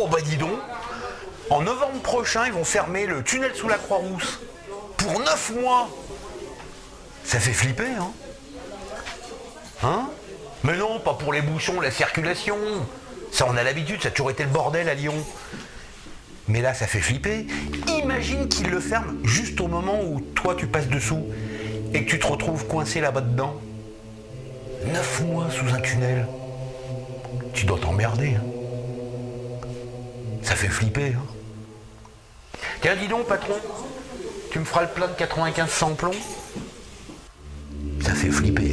bah dis donc, en novembre prochain, ils vont fermer le tunnel sous la Croix-Rousse. Pour 9 mois. Ça fait flipper, hein? Hein? Mais non, pas pour les bouchons, la circulation. Ça, on a l'habitude, ça a toujours été le bordel à Lyon. Mais là, ça fait flipper. Imagine qu'ils le ferment juste au moment où toi, tu passes dessous et que tu te retrouves coincé là-bas dedans. 9 mois sous un tunnel. Tu dois t'emmerder, hein? Ça fait flipper, hein? Tiens, dis donc, patron, tu me feras le plat de 95 sans plomb? Ça fait flipper.